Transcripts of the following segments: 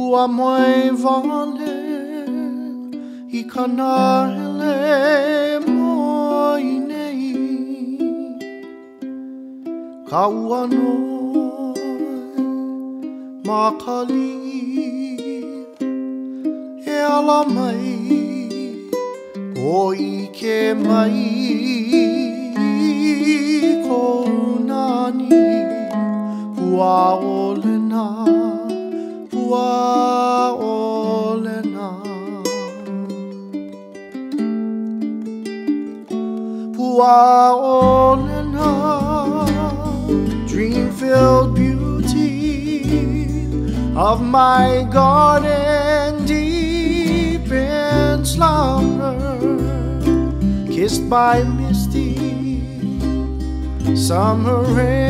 Ua mai vale I kana hele moi nei Ka ua noi makali E ala mai o I ke mai ko nani Pua ole na Pua ole na Pua ole na Dream-filled beauty of my garden deep in slumber Kissed by misty summer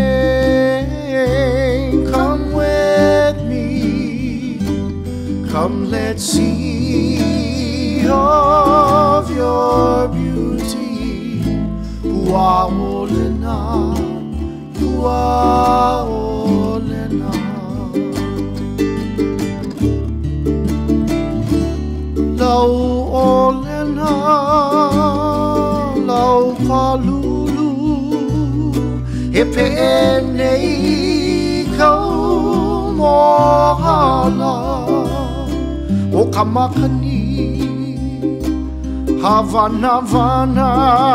rain Come with me Come let's see of your beauty Pua ole na Pua ole na Lau ole na Lau kalulu He pe'e nei kau mohala O ka makani Havana vana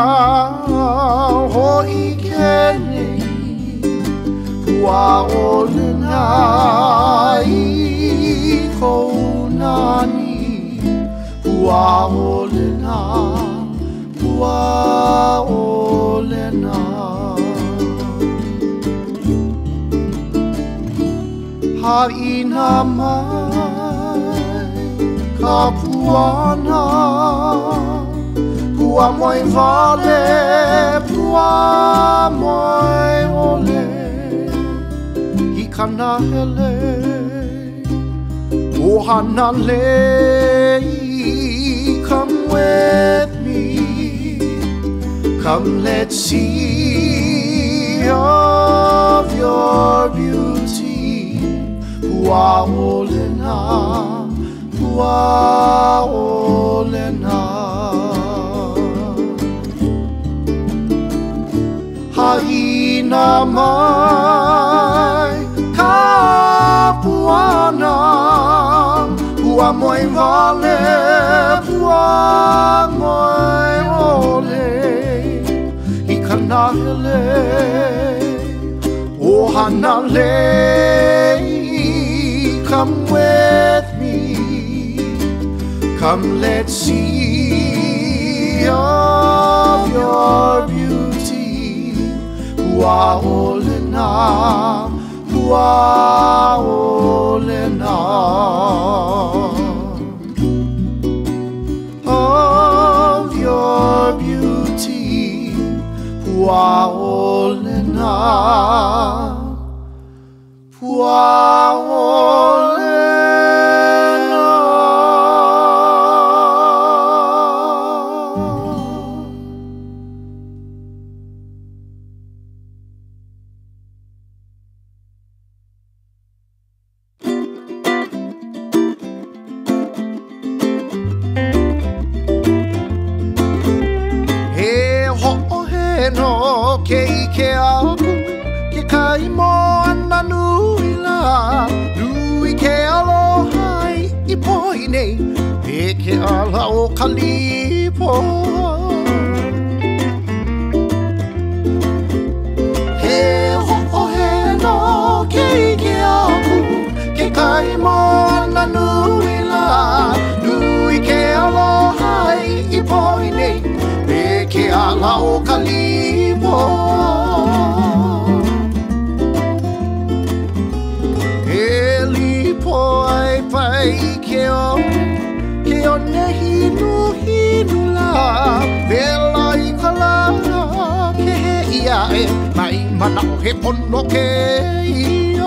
Hoi ke nei Pua ole na I kou nani Pua ole na Pua ole na Haina mai ka puana Pua moi vale Pua moi ole I kana hele O hana lei Come with me Come let's see of your beauty Pua ole na Pua ole na Haina mai ka puana Pua moi vale Pua moi ole I kana hele O hana lei Come with me Come let's see of your beauty Pua ole na Pua ole na Of your beauty Pua ole na Pua ole na no ke ike aku ke kai mo ana nui la nui ke aloha I poi nei e ke ala o kalipo he ho'o he no ke ike aku ke kai mo ana nui la nui ke aloha I poi nei e ke ala o kalipo e lipo ai pai ke o ne hinu la vela I kala ke he ia e mai mana o he pono ke ia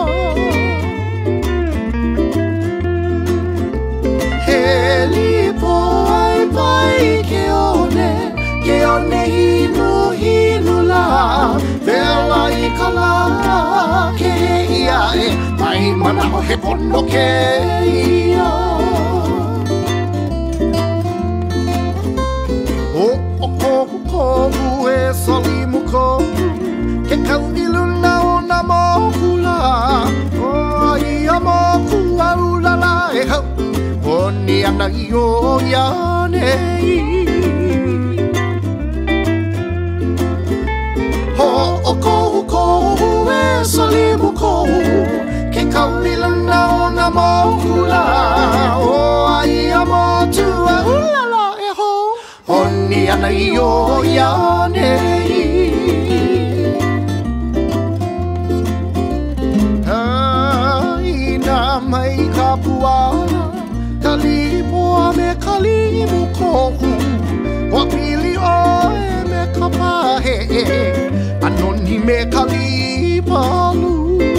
he lipo ai pai ke o ne hinu la vela I kala ke he ia e mai mai mana o he pono ke ia o kohu e salimu ko ke kaunilu na o na mohula o ia moku aulala e hau o ni ana i o ia nei o kohu e salimu kohu ke kaunilu na o na mohula o ia motu aulala e ho o ni ana i o ia nei mai ka puana kalipoa me kalimu kohu wa pili oe me ka pahe anoni me kalipalu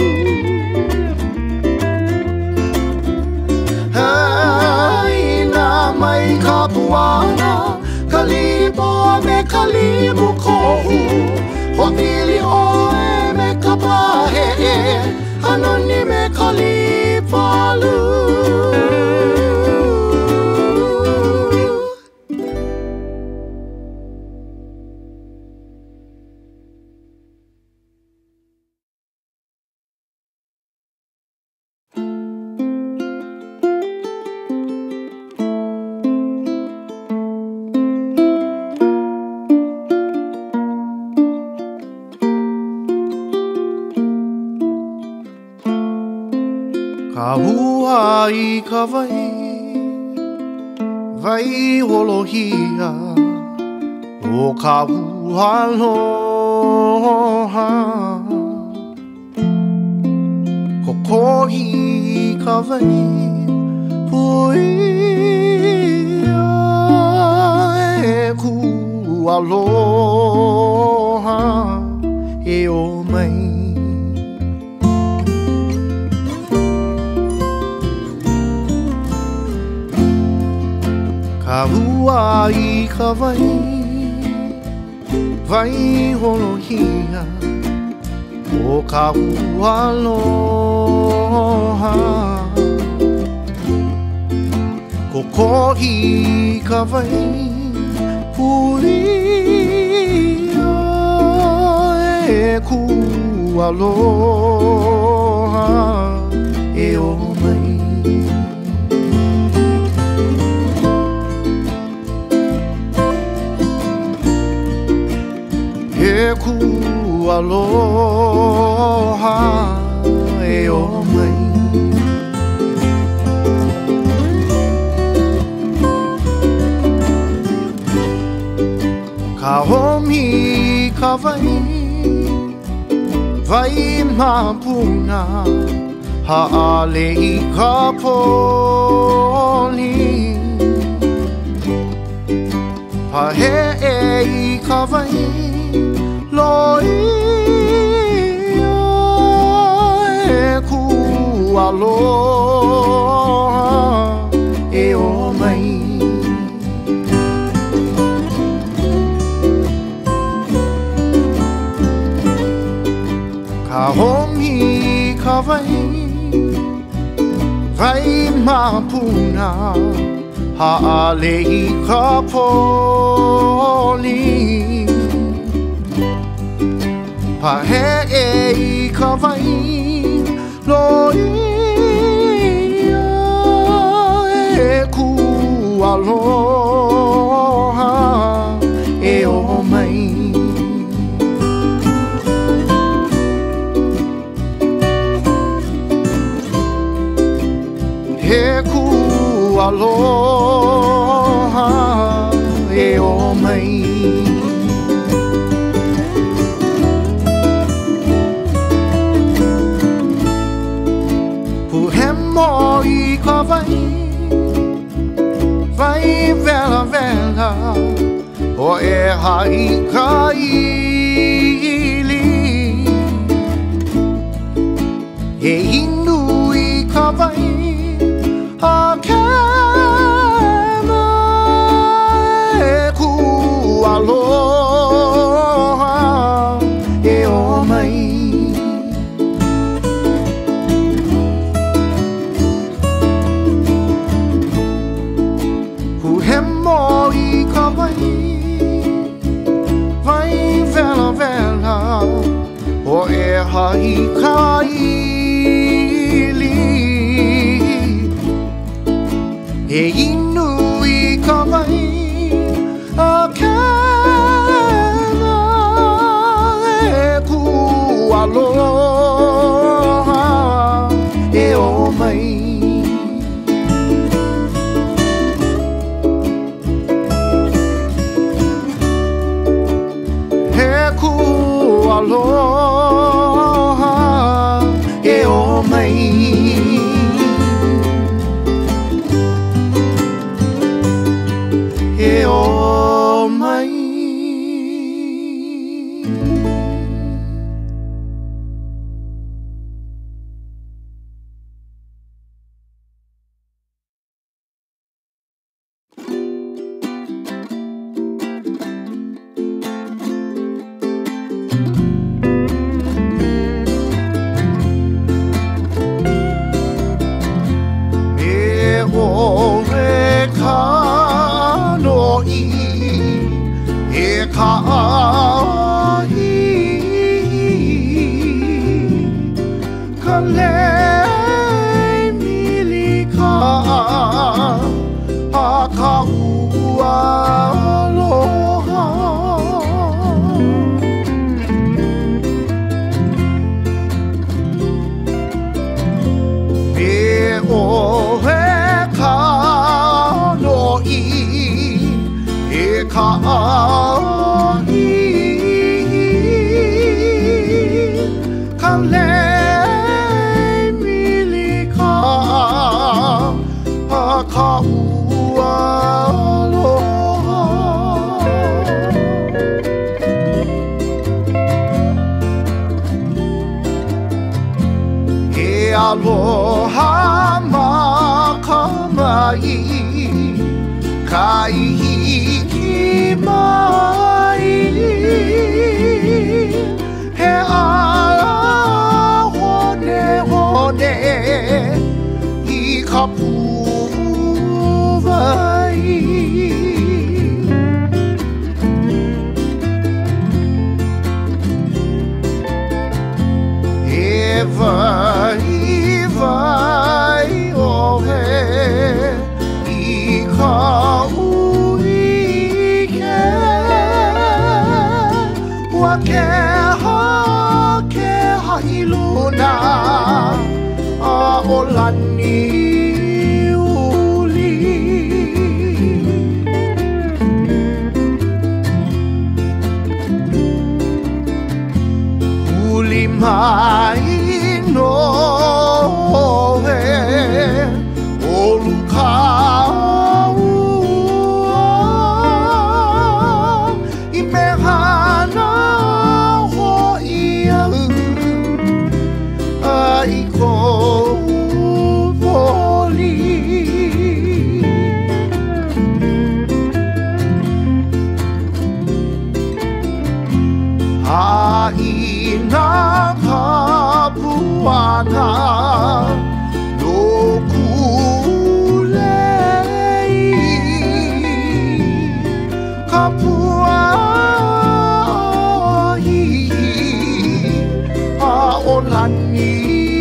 haina mai ka puana kalipoa me kalimu kohu wa pili oe me ka pahe anoni me kalipalu Ka hua I ka vai holohia o ka hua loha ko kohi ka vai pui e ku aloha e o mai Ka hua I ka vai holohia o ka hua loha ko kohi ka vai pui e ku aloha e o mai E ku aloha e o mai Ka homi ka vai mapuna haale I ka poli Pahe e I ka vai Loia e ku aloha e o mai Ka homi ka vai mapuna haale I ka poli Pahe e I ka vai loia e ku aloha e o mai E ku aloha e o mai Mo I ka vai vela vela o e hai ka ili e inu I ka vai a kema e ku aloha e o mai o he ka no I e ka ahi ka le mili ka a ka ua aloha e aloha ma ka mai kai hiki mai he ala hone hone I ka puwai e vai vai o he I ka ke hailuna a olani uli uli mai no he oluka I me hana I ko voli Haina ka puana no kulei ka puai a olani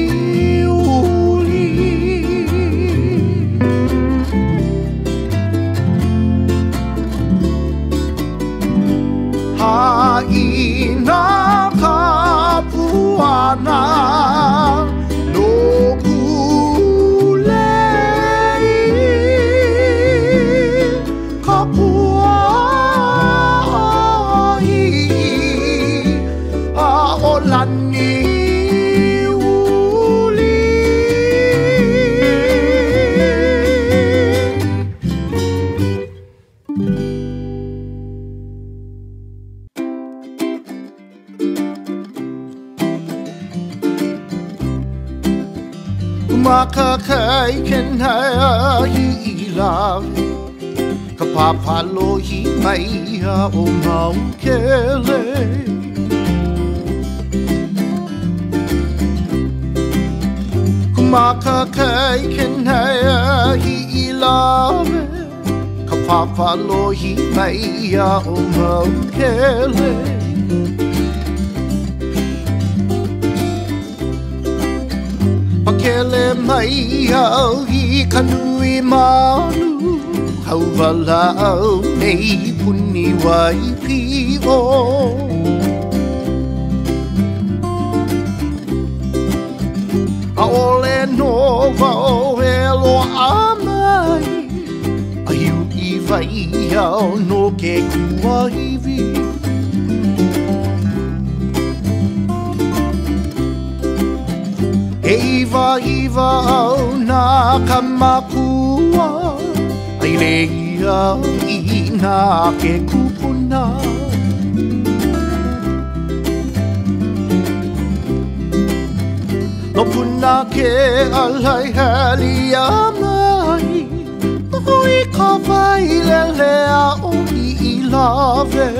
Haina ka puana no kulei ka puai a olani Maka kai ken hai I love ka papalo I mai o maukele Maka kai ken hai I love ka papalo I mai o maukele Pakele mai au I ka nui manu Hauwala au nei puni wai pi o A ole no wao e loa mai A hiu I vai au no ke kua iwi E iwa au nā ka makua Ai leia I nā ke kupuna No puna ke alai hali a mai Hui ka vai lele a o I lave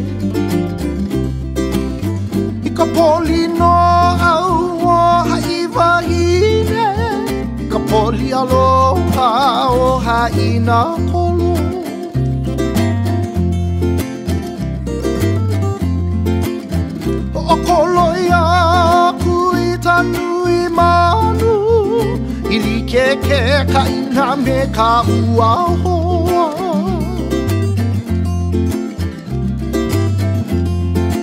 I ka poli no au haiwa ine Ka poli aloha o haina kolo O kolo ia kui tanui manu I like ke kaina me ka ua hoa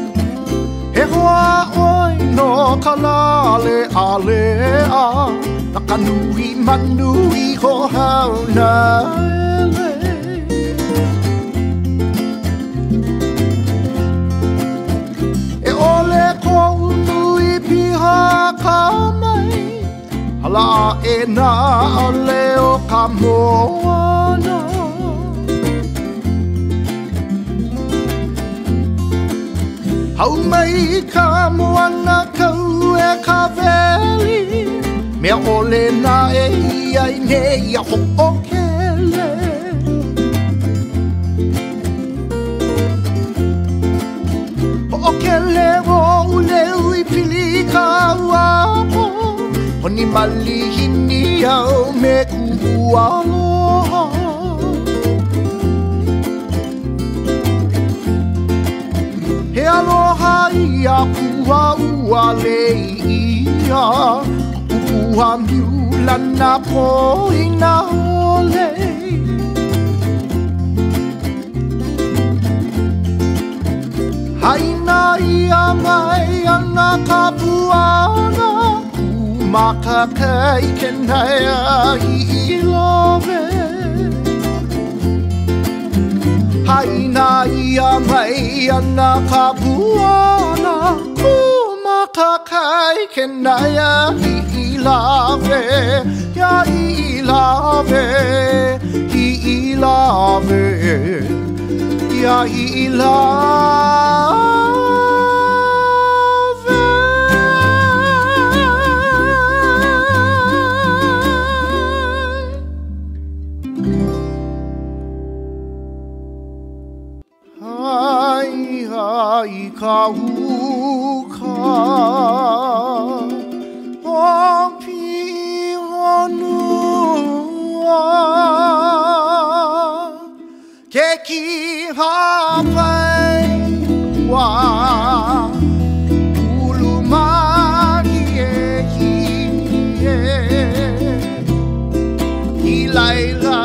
He hoa oi no ka lale a lea Nakanui manui ho hauna ele. E ole kou nui piha ka mai, hala e nā ole o ka moana. Hau mai ka moana kau e ka veli, mea ole nā e iai ne ia ho'okele. Ho'okele o uleu i pili ka uapo, honi mali hini au me ku'u aloha. He aloha ia kua ua leia, upua miulana poina ole. Haina ia mai ana ka puana, kumakakai ke naia I love. Haina ia mai ana ka puana, kumakakai ke naia I love. Ya I love, I love, ya I love. Hai ka uka o pihonua ke ki hapai wa ulumaki e hie I laila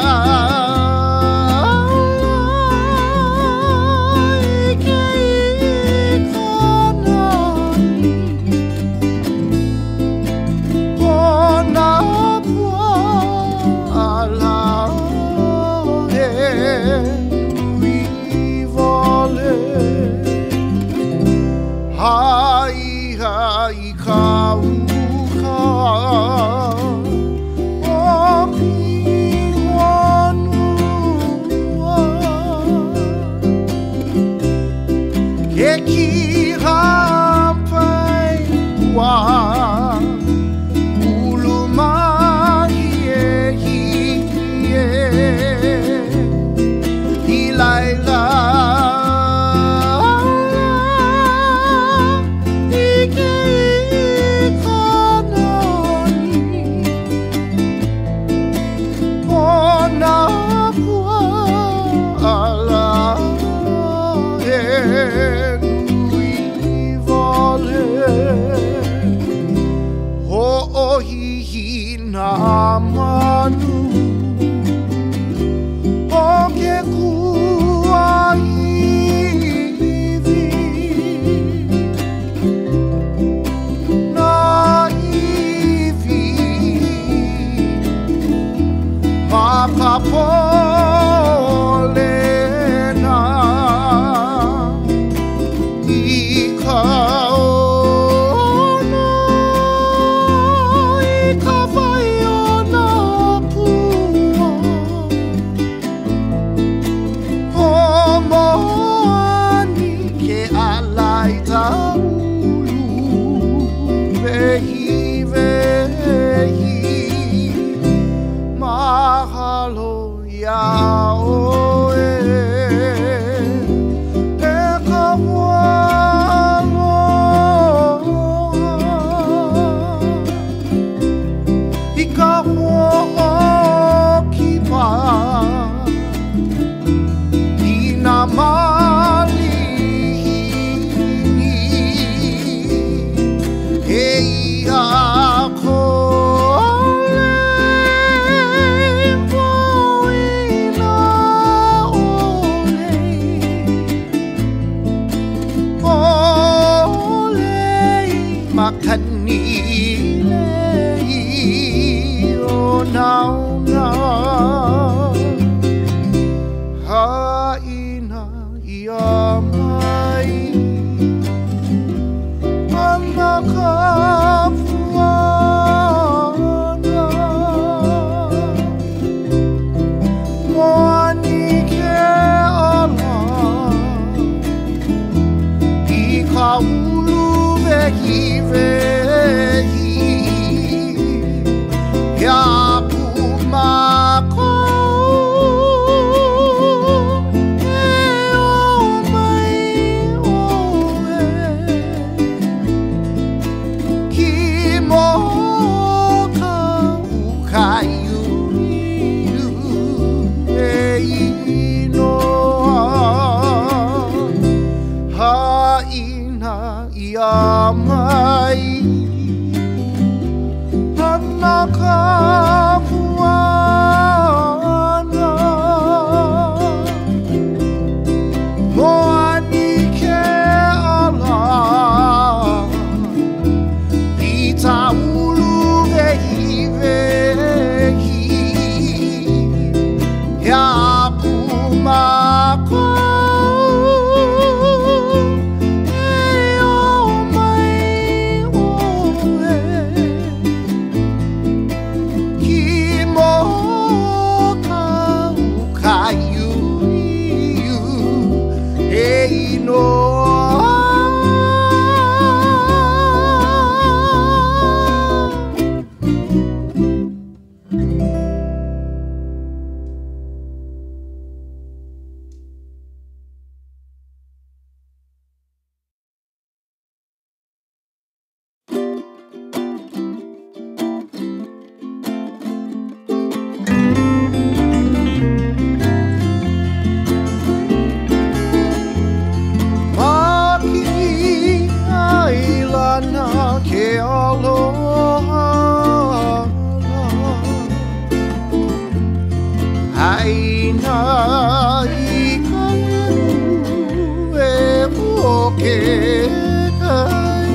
Aina I kau e hoke kai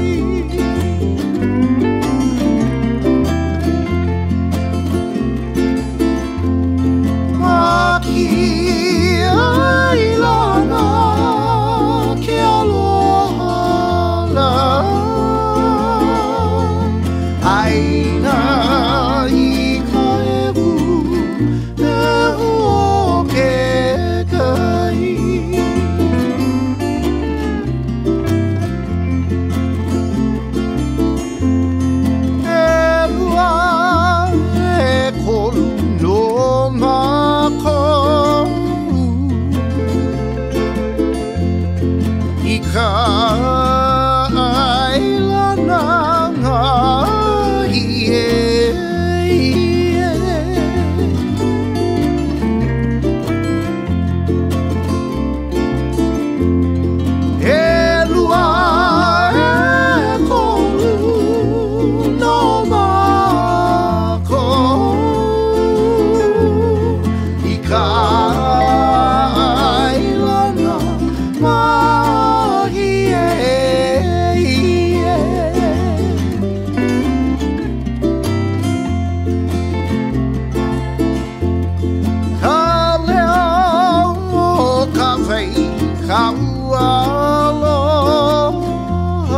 Maki ai lana ke aloha la Aina I ka ewu e hoke kai E lua e kolu no makou I ka ailana ngā hie E lua e kolu no makou I ka ailana ngā hie Ka leo o ka whai ka ualoha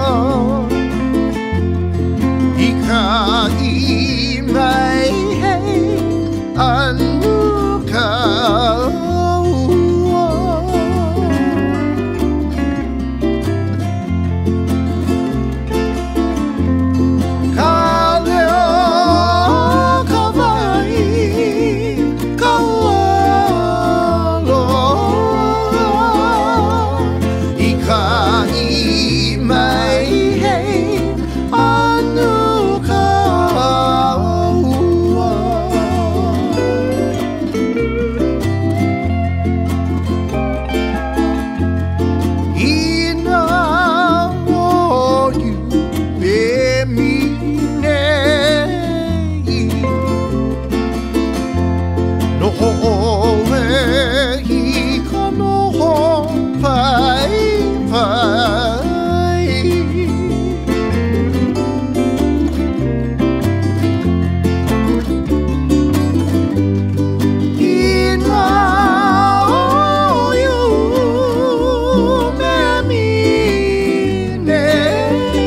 I ka I mai hei anu ka ua Ka leo ka wai ka ualoha I ka I mai hei anu ka ua Ina o you e mi nei No ho e I ka noho pai pai Ina o you me mi nei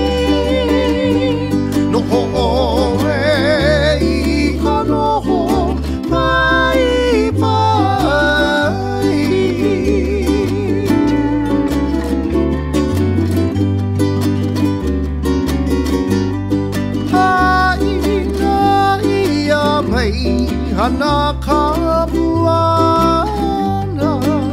No ho e I ka noho pai pai Haina ia mai hana ka puana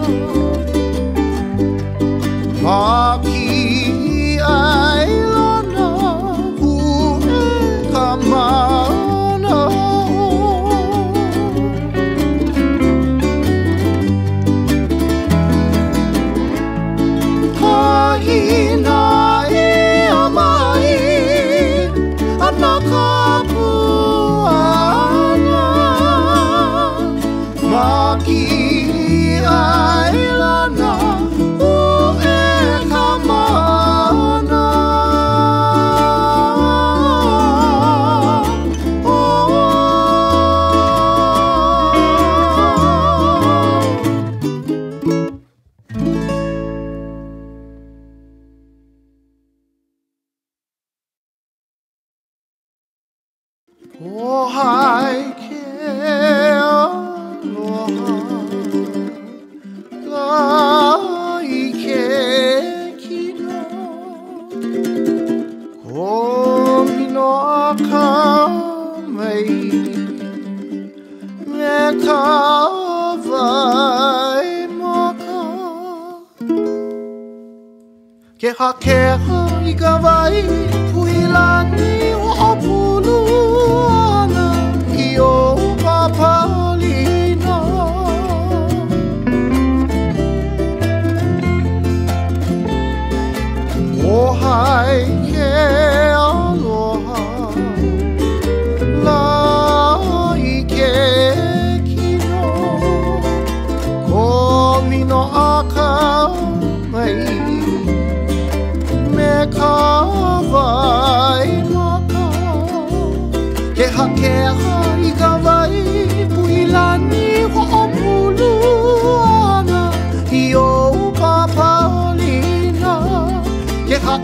Maki ai lana hu e ka mana Haina ia mai hana ka puana Maki ai lana hu e ka mana O hai ke aloha ka I ke kino Ko mino a ka mai Me ka vai maka Ke hakeha I ka vai puilani o pulu ana I o papalina O hai ke aloha La I ke kino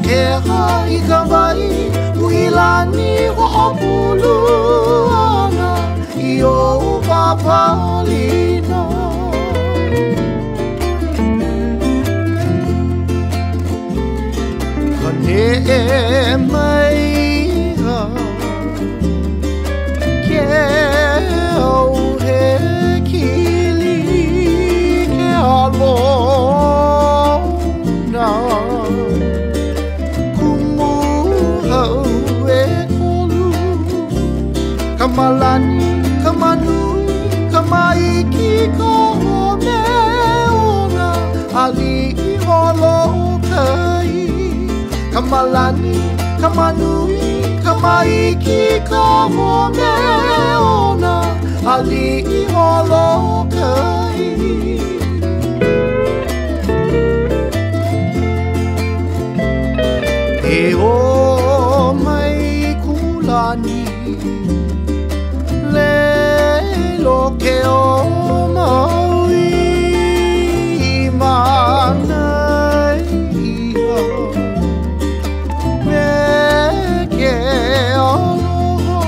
ke hai ka vai Uilani ho'opulu ana I o papalina Kane mai ha Ke au he kili ke alona Kumu hau e kolu Kamalani, kamanui, kamaiki ko me ona Ali I holo kai Kamalani, kamanui, kamaiki ko me ona Ali I holo kai E o mai kulani Le lo ke o maui manai Me ke aloha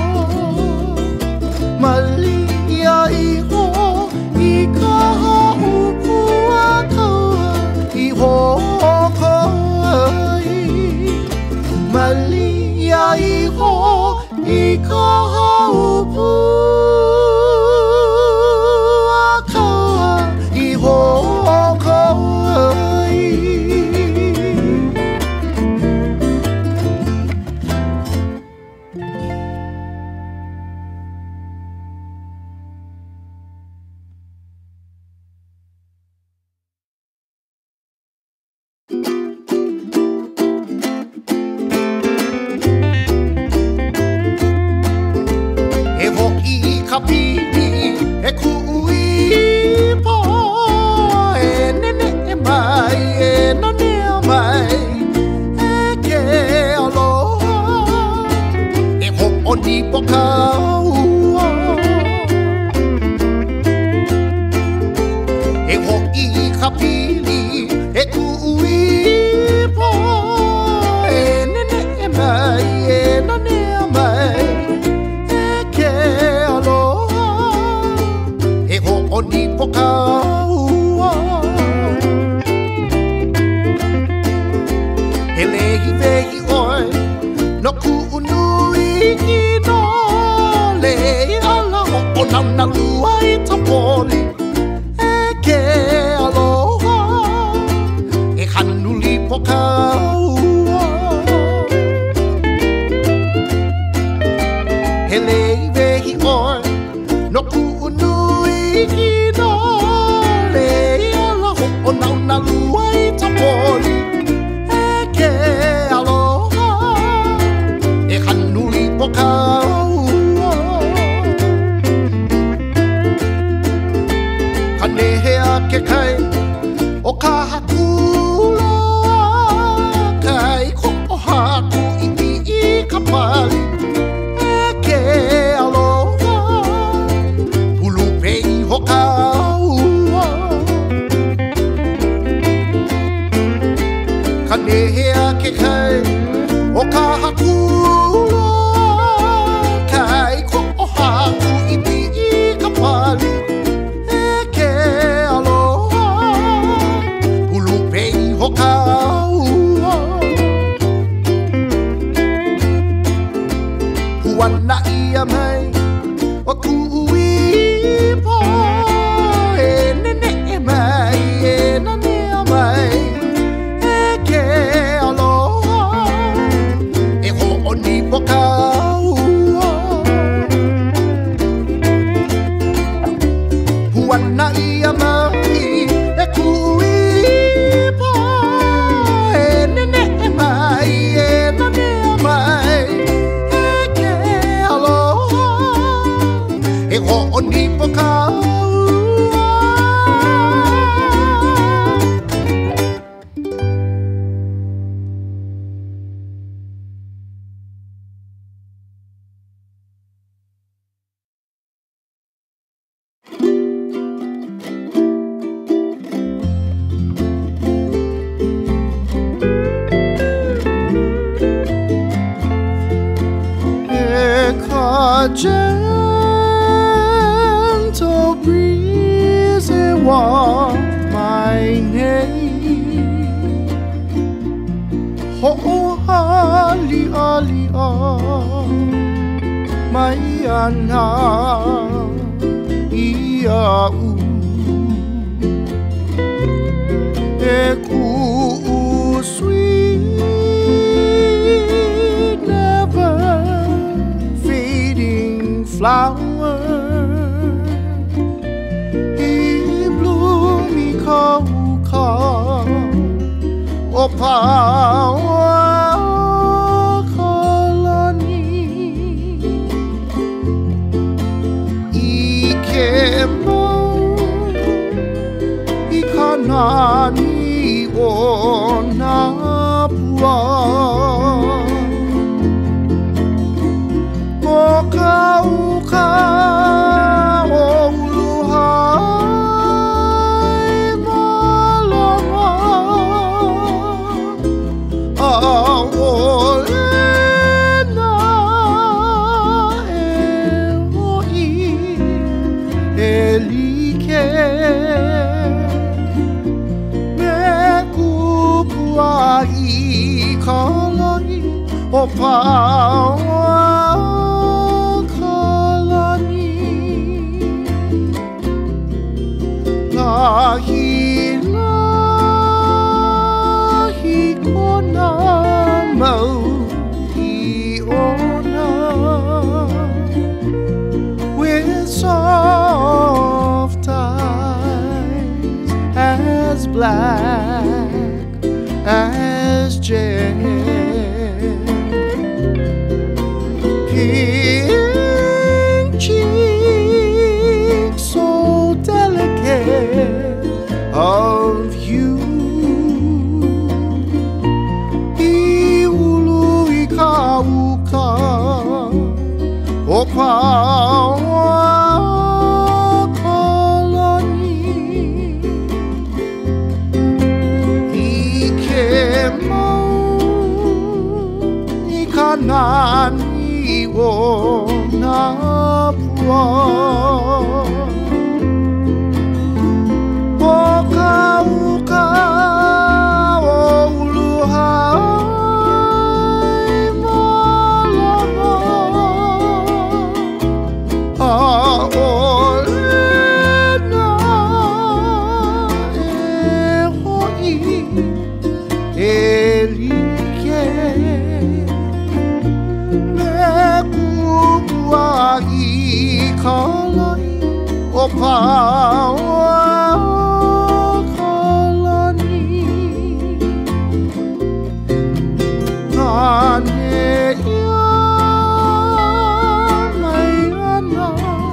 Mali ia iho I ka haupu a kaua I hoko ai Mali ia iho I ka haupu a kaua I hoko ai E ho'i ka pili e ku'ui po E nene e mai e nanea mai E ke aloha E ho'oni po ka ua E ho'i ka pili e ku'ui po E nene e mai e nanea mai Oni po ka ua He lehi vehi oi No ku'unui ki no Lehi ala o nauna lua I tapoli E ke aloha E hanuli po ka ua He lehi vehi oi No ku'unui ki no Lehi ala o nauna lua I tapoli E ke aloha E hanuli po ka ua Ka nehea ke kai O ka haku loa Kai ko o haku I ka pali E ke aloha Hulu pei ho ka ua Ka nehea ke kai O ka haku loa Kai ko o haku I ka pali E ke aloha Hulu pei ho ka ua Huana ia mai O ku'ui po E nene e mai e nanea mai E ke aloha E ho'oni po ka ua Huana ia mai E ku'ui po E nene e mai e nanea mai E ke aloha E ho'oni po ka gentle breeze it waft my name. Oh, ali ali my ana ia eku sweet never fading flower. He bloom he call o power colony. Ikemo ikanani ona pua oka uka o uluhai malama aolena eloi elike I colony o power colony lahi kona mau I ona with soft eyes as black as jet, pink cheeks so delicate of hue. Iulu ikauka opa nani o na pua oka uka o uluhai malama aolena hoi elike I colony o power colony ane ia mai ana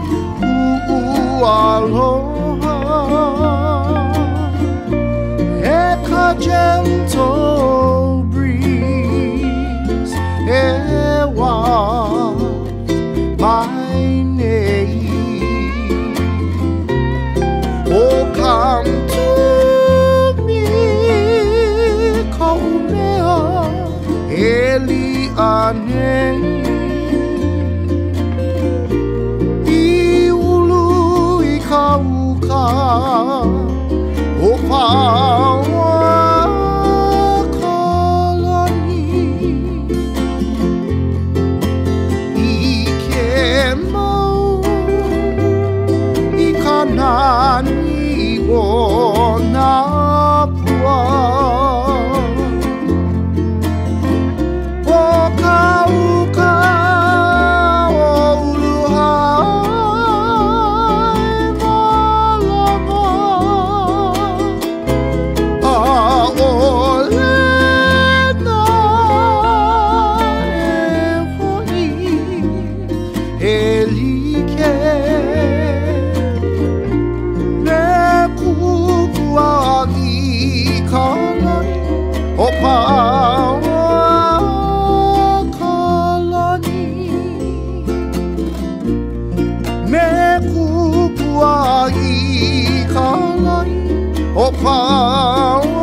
aloha eka gentle breeze ewa my name. Oh, come to me, Kaumea, Eliane. Iulu ikauka, o power colony. Nani o na pua oka uka o uluhai malama aolena hoi elike o power colony me kupua I colony o power